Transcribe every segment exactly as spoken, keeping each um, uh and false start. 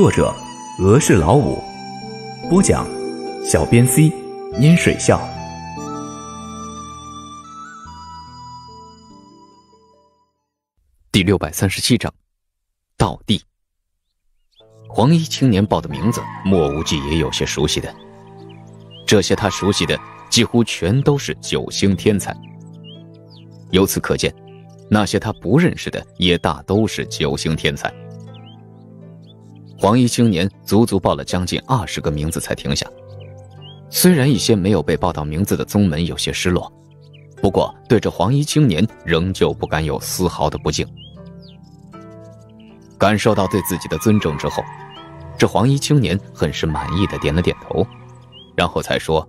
作者俄式老五，播讲小编 C 拈水笑。 第六百三十七章，道地。黄衣青年报的名字，莫无忌也有些熟悉的。这些他熟悉的，几乎全都是九星天才。由此可见，那些他不认识的，也大都是九星天才。黄衣青年足足报了将近二十个名字才停下。虽然一些没有被报到名字的宗门有些失落，不过对这黄衣青年仍旧不敢有丝毫的不敬。感受到对自己的尊重之后，这黄衣青年很是满意的点了点头，然后才说：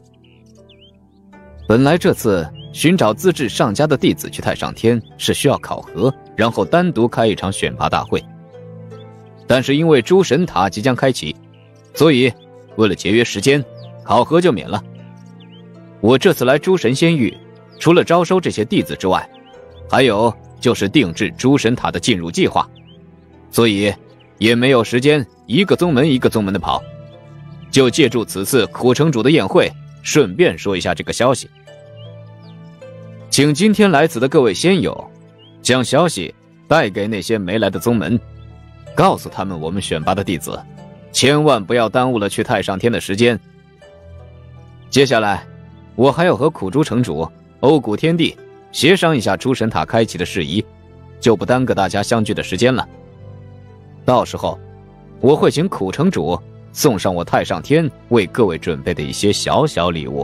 本来这次寻找资质上佳的弟子去太上天是需要考核，然后单独开一场选拔大会，但是因为诸神塔即将开启，所以为了节约时间，考核就免了。我这次来诸神仙域，除了招收这些弟子之外，还有就是定制诸神塔的进入计划，所以也没有时间一个宗门一个宗门的跑，就借助此次苦城主的宴会，顺便说一下这个消息。请今天来此的各位仙友，将消息带给那些没来的宗门，告诉他们我们选拔的弟子，千万不要耽误了去太上天的时间。接下来，我还要和苦竹城主、欧谷天帝协商一下诸神塔开启的事宜，就不耽搁大家相聚的时间了。到时候，我会请苦城主送上我太上天为各位准备的一些小小礼物。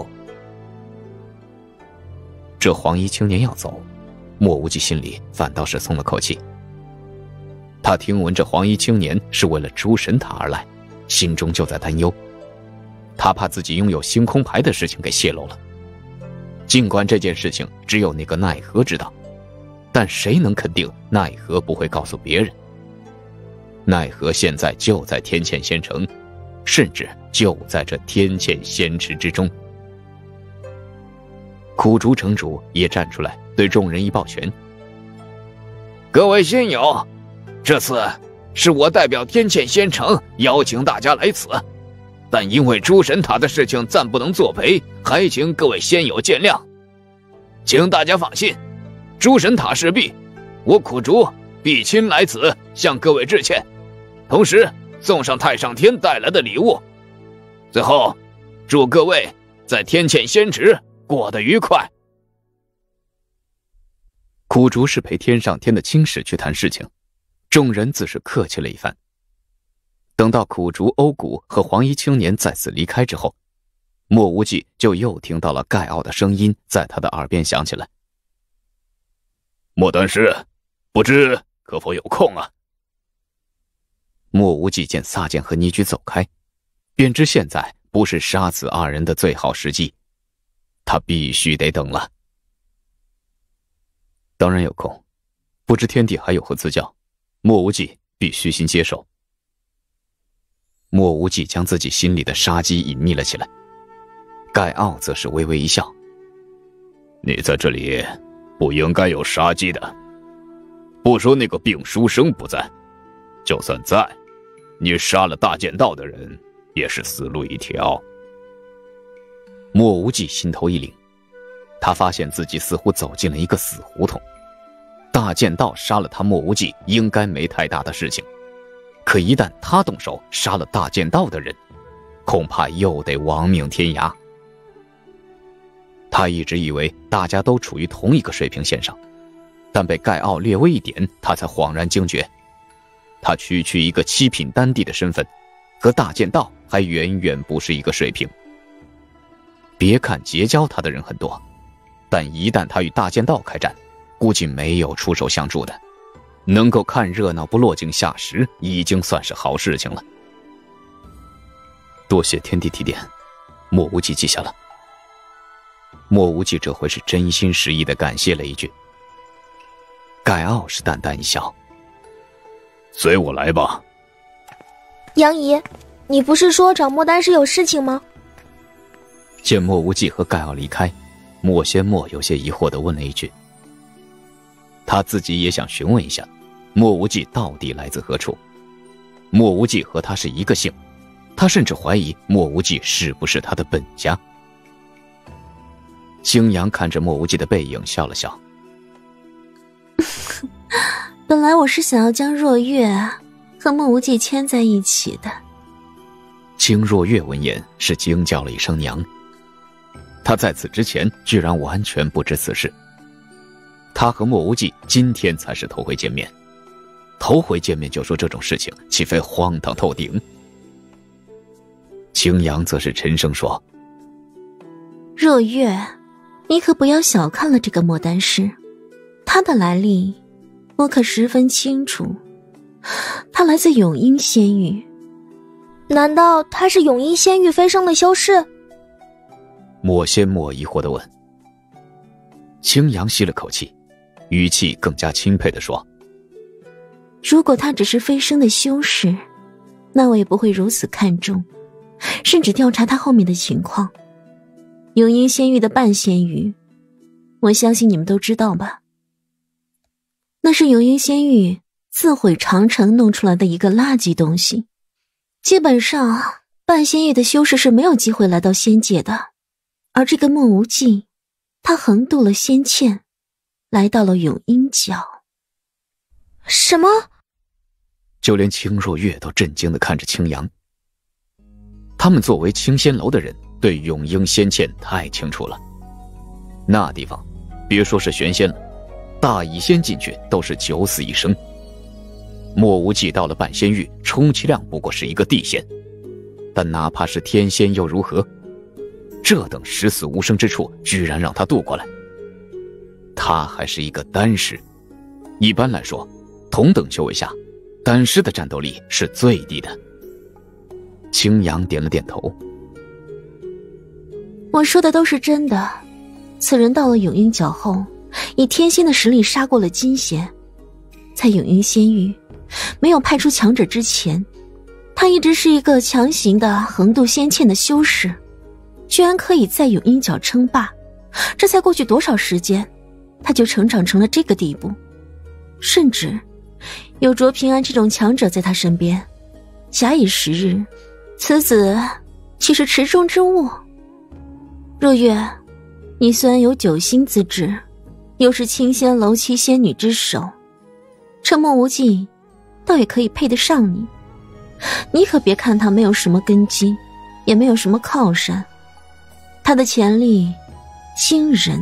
这黄衣青年要走，莫无忌心里反倒是松了口气。他听闻这黄衣青年是为了诸神塔而来，心中就在担忧，他怕自己拥有星空牌的事情给泄露了。尽管这件事情只有那个奈何知道，但谁能肯定奈何不会告诉别人？奈何现在就在天堑仙城，甚至就在这天堑仙池之中。苦竹城主也站出来对众人一抱拳：各位仙友，这次是我代表天堑仙城邀请大家来此，但因为诸神塔的事情暂不能作陪，还请各位仙友见谅。请大家放心，诸神塔事毕，我苦竹必亲来此向各位致歉，同时送上太上天带来的礼物。最后，祝各位在天堑仙池过得愉快。苦竹是陪天上天的亲使去谈事情，众人自是客气了一番。等到苦竹、欧谷和黄衣青年再次离开之后，莫无忌就又听到了盖傲的声音在他的耳边响起来：莫丹师，不知可否有空啊？莫无忌见撒剑和倪居走开，便知现在不是杀死二人的最好时机，他必须得等了。当然有空，不知天帝还有何赐教，莫无忌必虚心接受。莫无忌将自己心里的杀机隐匿了起来，盖傲则是微微一笑：你在这里不应该有杀机的，不说那个病书生不在，就算在，你杀了大剑道的人也是死路一条。莫无忌心头一凛，他发现自己似乎走进了一个死胡同。大剑道杀了他莫无忌应该没太大的事情，可一旦他动手杀了大剑道的人，恐怕又得亡命天涯。他一直以为大家都处于同一个水平线上，但被盖傲略微一点，他才恍然惊觉，他区区一个七品丹帝的身份，和大剑道还远远不是一个水平。别看结交他的人很多，但一旦他与大剑道开战，估计没有出手相助的，能够看热闹不落井下石，已经算是好事情了。多谢天帝提点，莫无忌记下了。莫无忌这回是真心实意地感谢了一句。盖傲是淡淡一笑：随我来吧。 杨姨，你不是说找莫丹师有事情吗？ 见莫无忌和盖傲离开，莫仙莫有些疑惑地问了一句。他自己也想询问一下，莫无忌到底来自何处。 莫无忌和他是一个姓，他甚至怀疑莫无忌是不是他的本家。青阳看着莫无忌的背影笑了笑。 本来我是想要将若月和莫无忌牵在一起的。 青若月闻言是惊叫了一声娘。他在此之前居然完全不知此事。他和莫无忌今天才是头回见面，头回见面就说这种事情，岂非荒唐透顶？青阳则是沉声说： 若月，你可不要小看了这个莫丹师，他的来历我可十分清楚，他来自永英仙域。 难道他是永英仙域飞升的修士？ 莫仙莫疑惑地问。青阳吸了口气，语气更加钦佩地说： 如果他只是飞升的修士，那我也不会如此看重，甚至调查他后面的情况。永英仙域的半仙域，我相信你们都知道吧？那是永英仙域自毁长城弄出来的一个垃圾东西，基本上半仙域的修士是没有机会来到仙界的。而这个莫无忌，他横渡了仙堑，来到了永英角。 什么？ 就连青若月都震惊地看着青阳。他们作为青仙楼的人，对永英仙堑太清楚了。那地方别说是玄仙了，大乙仙进去都是九死一生。莫无忌到了半仙域，充其量不过是一个地仙，但哪怕是天仙又如何？这等十死无生之处居然让他渡过来。他还是一个丹师，一般来说同等修为下，丹师的战斗力是最低的。青阳点了点头。 我说的都是真的，此人到了永英角后，以天仙的实力杀过了金仙。在永英仙域没有派出强者之前，他一直是一个强行的横渡仙堑的修士，居然可以在永英角称霸。这才过去多少时间，他就成长成了这个地步，甚至有卓平安这种强者在他身边，假以时日，此子岂是池中之物？若月，你虽然有九星资质，又是青仙楼七仙女之首，这莫无忌倒也可以配得上你。你可别看他没有什么根基，也没有什么靠山，他的潜力惊人。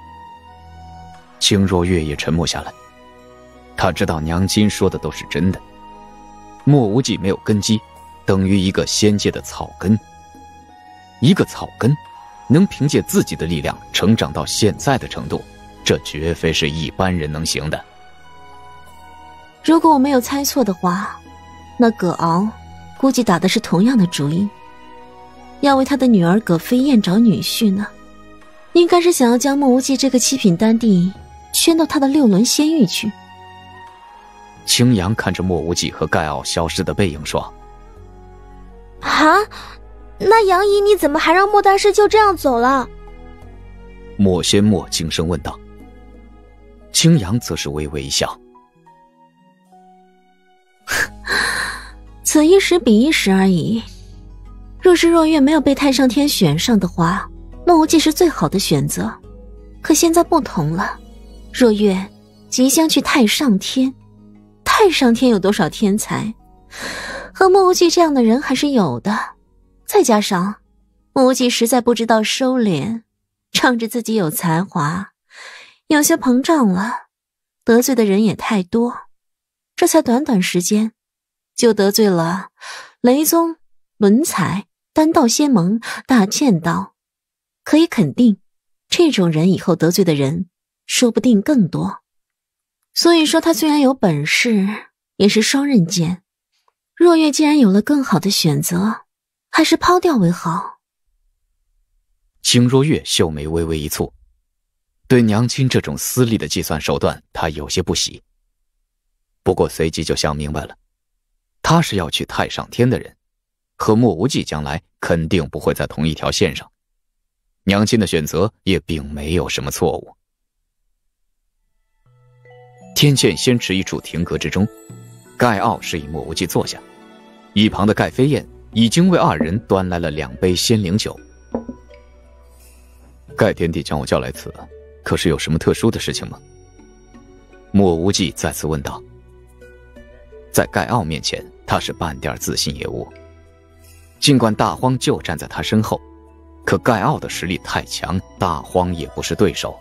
青若月也沉默下来，他知道娘亲说的都是真的。莫无忌没有根基，等于一个仙界的草根。一个草根能凭借自己的力量成长到现在的程度，这绝非是一般人能行的。 如果我没有猜错的话，那葛敖估计打的是同样的主意，要为他的女儿葛飞燕找女婿呢。应该是想要将莫无忌这个七品丹帝圈到他的六轮仙域去。 青阳看着莫无忌和盖奥消失的背影说： 啊，那杨姨你怎么还让莫大师就这样走了？ 莫仙莫轻声问道。青阳则是微微一笑： 此一时彼一时而已。若是若月没有被太上天选上的话，莫无忌是最好的选择。可现在不同了，若月即将去太上天，太上天有多少天才，和莫无忌这样的人还是有的。再加上莫无忌实在不知道收敛，仗着自己有才华，有些膨胀了，得罪的人也太多，这才短短时间就得罪了雷宗、伦才、丹道仙盟、大剑道。可以肯定，这种人以后得罪的人说不定更多。所以说他虽然有本事，也是双刃剑。若月既然有了更好的选择，还是抛掉为好。 青若月秀眉微微一蹙，对娘亲这种私利的计算手段她有些不喜，不过随即就想明白了，他是要去太上天的人，和莫无忌将来肯定不会在同一条线上，娘亲的选择也并没有什么错误。天堑仙池一处亭阁之中，盖奥示意莫无忌坐下， 一旁的盖飞燕已经为二人端来了两杯仙灵酒。盖天帝将我叫来此，可是有什么特殊的事情吗？莫无忌再次问道。在盖傲面前，他是半点自信也无。尽管大荒就站在他身后，可盖傲的实力太强，大荒也不是对手。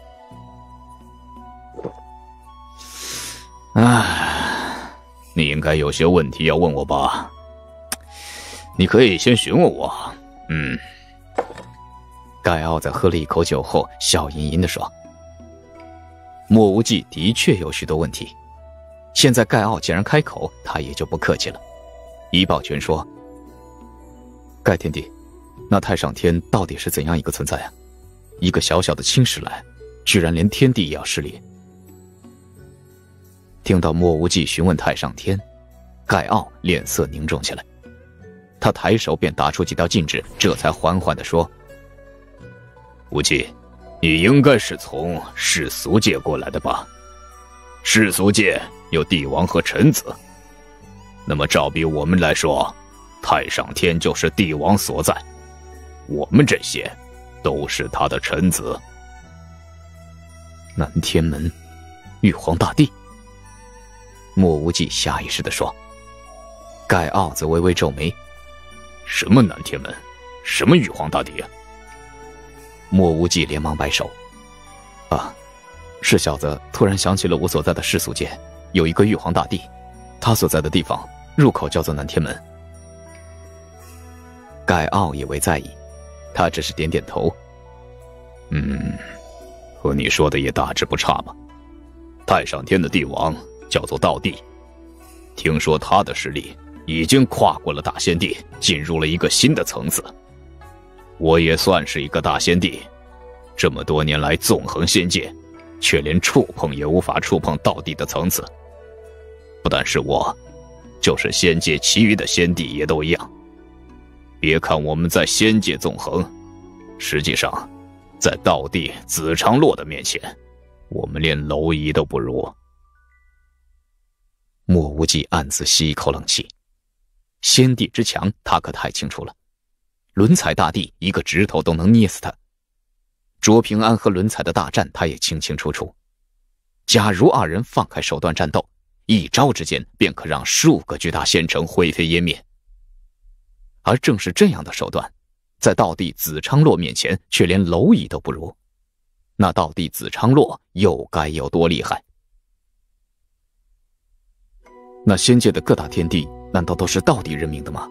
唉，你应该有些问题要问我吧？你可以先询问我。嗯。盖傲在喝了一口酒后，笑吟吟地说：“莫无忌的确有许多问题。现在盖傲既然开口，他也就不客气了，一抱拳说：‘盖天帝，那太上天到底是怎样一个存在啊？一个小小的青史来，居然连天帝也要失礼。’”听到莫无忌询问太上天，盖傲脸色凝重起来，他抬手便打出几道禁制，这才缓缓地说：“无忌，你应该是从世俗界过来的吧？世俗界有帝王和臣子，那么照比我们来说，太上天就是帝王所在，我们这些都是他的臣子。”南天门，玉皇大帝。莫无忌下意识地说。盖傲则微微皱眉：“什么南天门？什么玉皇大帝啊？”莫无忌连忙摆手：“啊，是小子突然想起了我所在的世俗界有一个玉皇大帝，他所在的地方入口叫做南天门。”盖傲以为在意，他只是点点头：“嗯，和你说的也大致不差吧。太上天的帝王叫做道帝，听说他的实力已经跨过了大仙帝，进入了一个新的层次。我也算是一个大仙帝，这么多年来纵横仙界，却连触碰也无法触碰道帝的层次。不但是我，就是仙界其余的仙帝也都一样。别看我们在仙界纵横，实际上在道帝子长洛的面前，我们连蝼蚁都不如。”莫无忌暗自吸一口冷气，仙帝之强他可太清楚了，伦彩大帝一个指头都能捏死他。卓平安和伦彩的大战他也清清楚楚，假如二人放开手段战斗，一招之间便可让数个巨大仙城灰飞烟灭。而正是这样的手段，在道帝子昌洛面前却连蝼蚁都不如，那道帝子昌洛又该有多厉害？那仙界的各大天地难道都是道帝任命的吗？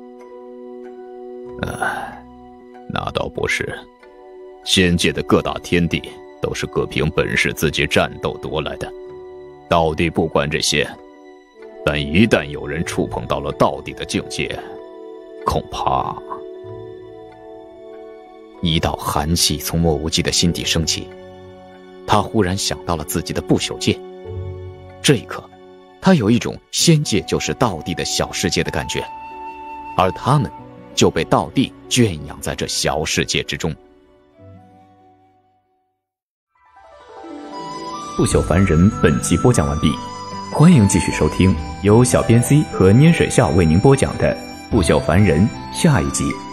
呃，那倒不是，仙界的各大天地都是各凭本事自己战斗夺来的，道帝不管这些，但一旦有人触碰到了道帝的境界，恐怕……一道寒气从莫无忌的心底升起，他忽然想到了自己的不朽界。这一刻，他有一种仙界就是道帝的小世界的感觉，而他们就被道帝圈养在这小世界之中。 不朽凡人本集播讲完毕，欢迎继续收听由小编 C 和拈水笑为您播讲的不朽凡人下一集。